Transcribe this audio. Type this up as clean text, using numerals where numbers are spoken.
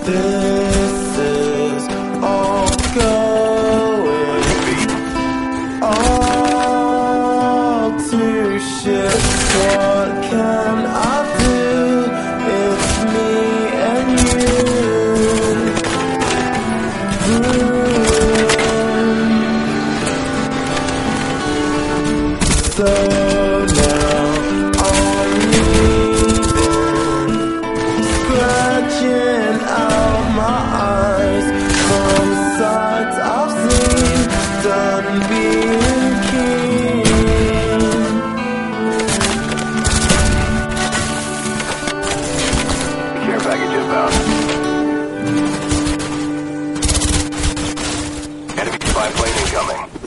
This is all going all to shit. What can I do? It's me and you. So now I'm leaving, scratching out my eyes from sights I've seen, done being king. Care package inbound. Enemy spy plane incoming.